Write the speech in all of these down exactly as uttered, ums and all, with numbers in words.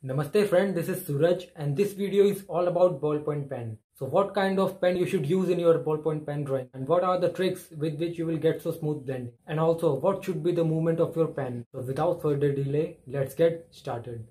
Namaste friend, this is Suraj and this video is all about ballpoint pen. So what kind of pen you should use in your ballpoint pen drawing and what are the tricks with which you will get so smooth blending, and also what should be the movement of your pen. So without further delay, let's get started.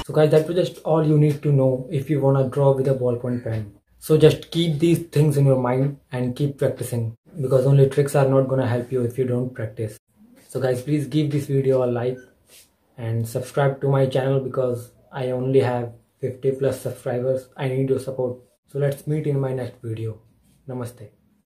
So guys, that was just all you need to know if you want to draw with a ballpoint pen. So just keep these things in your mind and keep practicing, because only tricks are not gonna help you if you don't practice. So guys, please give this video a like and subscribe to my channel, because I only have fifty plus subscribers. I need your support. So let's meet in my next video. Namaste.